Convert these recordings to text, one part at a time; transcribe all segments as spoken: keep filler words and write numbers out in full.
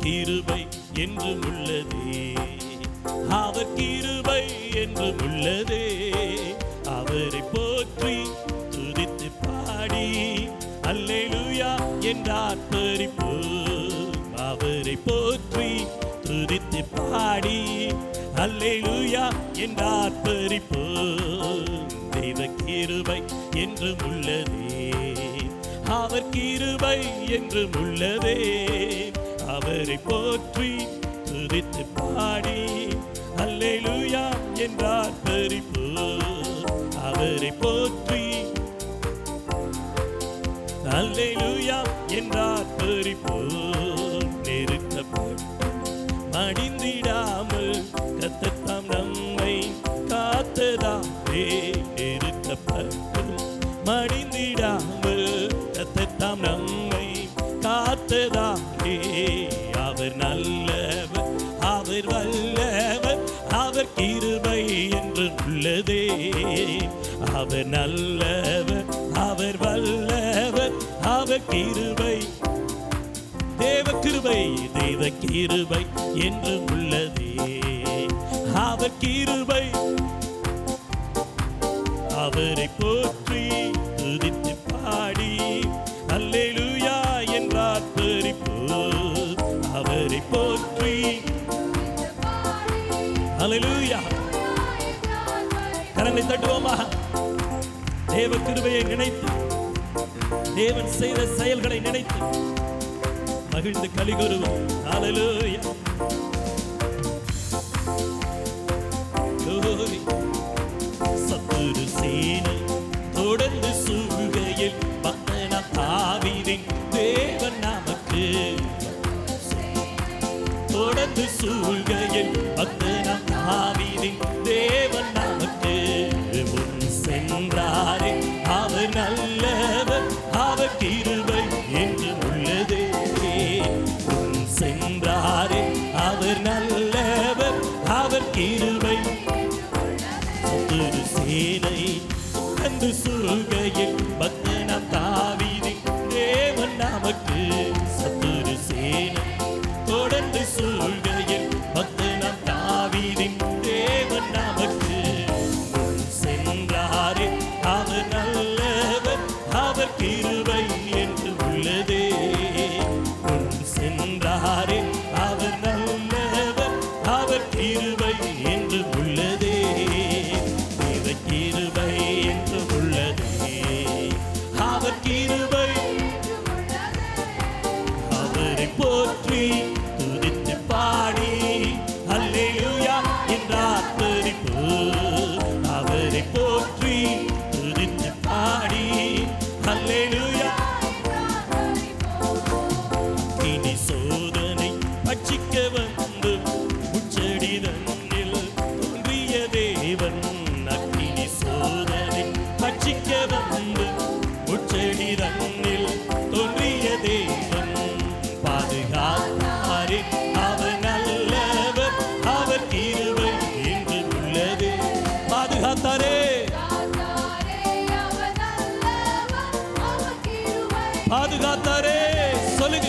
கிருபை என்றும் உள்ளதே, அவர் கிருபை என்றும் உள்ளதே. அவரை போற்றி துதித்து பாடி அல்லேலூயா என்று ஆர்ப்பரிப்போம். அவரை போற்றி துதித்து பாடி அல்லேலூயா என்று ஆர்ப்பரிப்போம். தெய்வ கிருபை என்றும் உள்ளதே, அவர் கிருபை என்றும் உள்ளதே. அவரை போற்றி துதித்து பாடி அல்லேலூயா என்று ஆர்ப்பரிப்போம். அவரை போற்றி அல்லேலூயா என்று ஆர்ப்பரிப்போம். நெருக்கப்பட்டு மடிந்திடாமல் கர்த்தர் நம்மை காத்ததாலே, நெருக்கப்பட்டு மடிந்திடாமல் கர்த்தர் நம்மை காத்ததாலே. அவர் நல்லவர், அவர் வல்லவர், அவர் கிருபை என்றும் உள்ளதே. அவர் நல்லவர், அவர் வல்லவர், அவர் கிருபை, தேவ கிருபை, தேவ கிருபை என்றும் உள்ளதே. அவர் கிருபை, அவரை போற்றி துதித்து பாடி அல்லேலூயா என்று ஆர்ப்பரிப்போம். அவரை போற்றி அல்லேலூயா. கரங்களை தட்டுவோமா? தேவ கிருபையை நினைத்து, தேவன் செய்த செயல்களை நினைத்து மகிழ்ந்து கலிகூறுவோம். அல்லேலூயா. சத்துரு சேனை தொடர்ந்து சூழ்கையில் பக்தனாம் தாவீதின் தேவன் நமக்கு, தொடர்ந்து சூழ்கையில் பக்தனாம் தாவீதின் தேவன் நமக்கு முன் சென்றாரே. அவர் நல்லவர், அவர் கிருபை என்றும் உள்ளதே. முன் சென்றாரே, அவர் நல்லவர், அவர் கிருபை. சத்துரு சேனை தொடர்ந்து சூழ்கையில் பக்தனாம் தாவீதின் தேவன் நமக்கு, சத்துரு சேனை தொடர்ந்து சூழ்கையில் பக்தனாம் தாவீதின் தேவன் நமக்கு முன் சென்றாரே. அவர் நல்லவர், அவர் கிருபை என்று உள்ளதே. முன் சென்றாரே, அவர் நல்லவர், அவர் கிருபை என்று உள்ளதே. தேவ கிருபை என்று உள்ளதே, அவர் கிருபை. அவரை போற்றி துதித்து பாடி அல்லேலூயா என்று ஆர்ப்பரிப்போம். அவரை போற்றி துதித்து பாடி அல்லேலூயா. இனி சோதனை பட்சிக்க வந்து முச்செடி தன்னில் தோன்றிய தேவன், அக்கினி சோதனை பட்சிக்க வந்து முச்செடி தன்னில் தோன்றிய தேவன் பாதுகாத்தாரே. அவர் நல்லவர், அவர் கிருபை என்று உள்ளதே. பாதுகாத்தாரே, பாதுகாத்தாரே, சொல்லுங்க.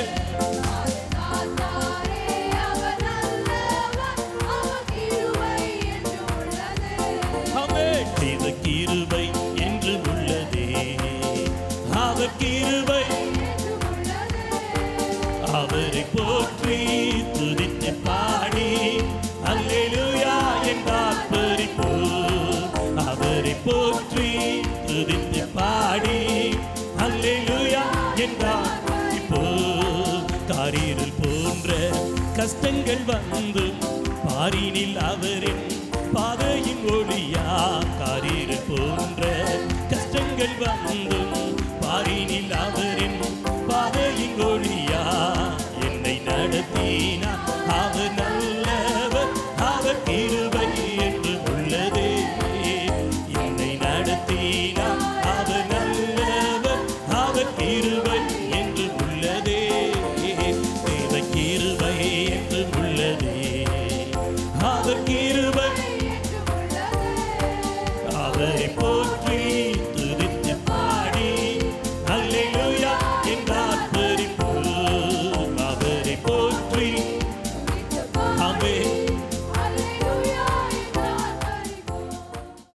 தேவ கிருபை என்று உள்ளதே, அவர் கிருபை. அவரை போற்றி துதித்து பாடி அல்லேலூயா என்று ஆர்ப்பரிப்போம். அவரை போற்றி துதித்து பாடி அல்லேலூயா என்று ஆர்ப்பரிப்போம். காரிருள் போன்ற கஷ்டங்கள் வந்து பாரினில் அவரின் பாதையின் ஒளியா. காரிருள் போன்ற கஷ்டங்கள் வந்தும் பாரினில் அவரின் பாதையின் ஒளியா. என்னை நடத்தினார் அவர் நல்லவர், அவர் கிருபை என்று உள்ளதே. என்னை நடத்தினார் அவர் நல்லவர், அவர் கிருபை என்று உள்ளதே. தேவ கிருபை என்று உள்ளதே, அவர் கிருபை. அவரை போற்றி துதித்து பாடி அல்லேலூயா என்று ஆர்ப்பரிப்போம். போற்றி ஆமென்